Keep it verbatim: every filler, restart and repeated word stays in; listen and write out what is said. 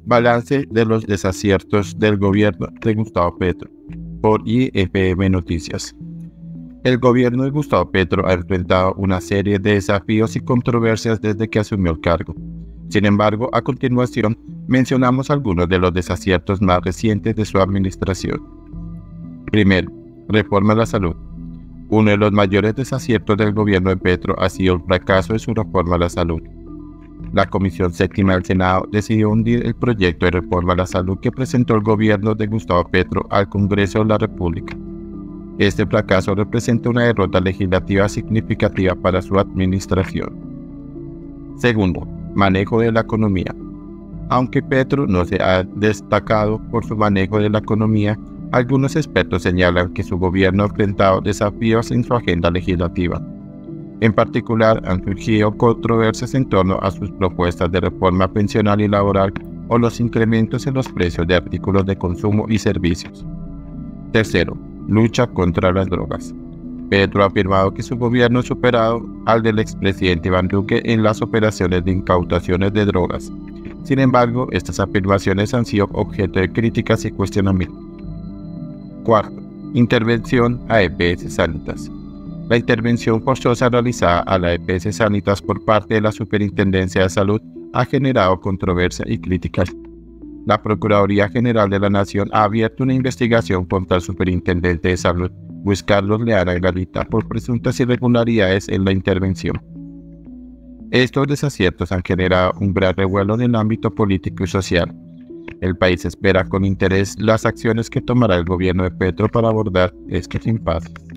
Balance de los desaciertos del gobierno de Gustavo Petro, por I F M Noticias. El gobierno de Gustavo Petro ha enfrentado una serie de desafíos y controversias desde que asumió el cargo. Sin embargo, a continuación, mencionamos algunos de los desaciertos más recientes de su administración. Primero, reforma a la salud. Uno de los mayores desaciertos del gobierno de Petro ha sido el fracaso de su reforma a la salud. La Comisión Séptima del Senado decidió hundir el proyecto de reforma a la salud que presentó el gobierno de Gustavo Petro al Congreso de la República. Este fracaso representa una derrota legislativa significativa para su administración. Segundo, manejo de la economía. Aunque Petro no se ha destacado por su manejo de la economía, algunos expertos señalan que su gobierno ha enfrentado desafíos en su agenda legislativa. En particular, han surgido controversias en torno a sus propuestas de reforma pensional y laboral o los incrementos en los precios de artículos de consumo y servicios. Tercero, lucha contra las drogas. Petro ha afirmado que su gobierno ha superado al del expresidente Iván Duque en las operaciones de incautaciones de drogas. Sin embargo, estas afirmaciones han sido objeto de críticas y cuestionamientos. Cuarto, intervención a E P S Sanitas. La intervención forzosa realizada a la E P S Sanitas por parte de la Superintendencia de Salud ha generado controversia y críticas. La Procuraduría General de la Nación ha abierto una investigación contra el Superintendente de Salud, Luis Carlos Leana Galita, por presuntas irregularidades en la intervención. Estos desaciertos han generado un gran revuelo en el ámbito político y social. El país espera con interés las acciones que tomará el gobierno de Petro para abordar estos impases.